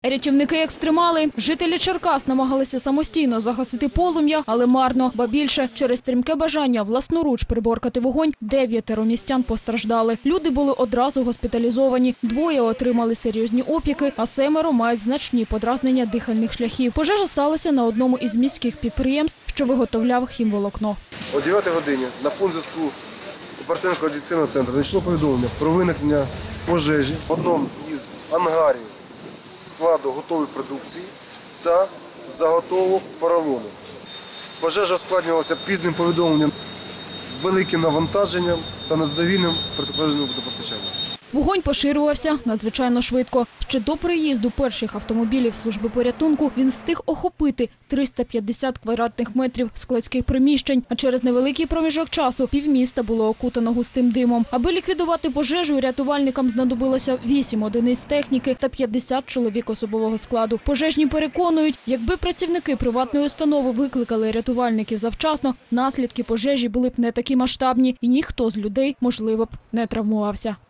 Рятівники-екстремали, жителі Черкас намагалися самостійно загасити полум'я, але марно. Ба більше, через стрімке бажання власноруч приборкати вогонь, 9 містян постраждали. Люди були одразу госпіталізовані, 2 отримали серйозні опіки, а 7 мають значні подразнення дихальних шляхів. Пожежа сталася на одному із міських підприємств, що виготовляв хімволокно. О 9 годині на пункт зв'язку оперативно-координаційного центру надійшло повідомлення про виникнення пожежі в одному із ангарів складу готової продукції та заготовок поролону. Пожежа ускладнювалася пізним повідомленням, великим навантаженням та незадовільним протипожежним водопостачанням. Вогонь поширювався надзвичайно швидко. Ще до приїзду перших автомобілів служби порятунку він встиг охопити 350 квадратних метрів складських приміщень, а через невеликий проміжок часу півміста було окутано густим димом. Аби ліквідувати пожежу, рятувальникам знадобилося 8 одиниць техніки та 50 чоловік особового складу. Пожежні переконують, якби працівники приватної установи викликали рятувальників завчасно, наслідки пожежі були б не такі масштабні і ніхто з людей, можливо б, не травмувався.